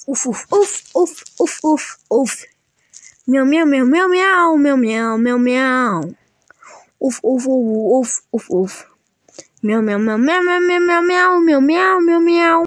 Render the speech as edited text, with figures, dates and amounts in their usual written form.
Uf, uf, uf, uf, uf, uf, uf. Meow, meow, meow, meow, meow, meow, meow, meow, meow. Uf, uf, uf, uf, uf, uf. Meow, meow, meow, meow, meow, meow, meow, meow, meow, meow, meow.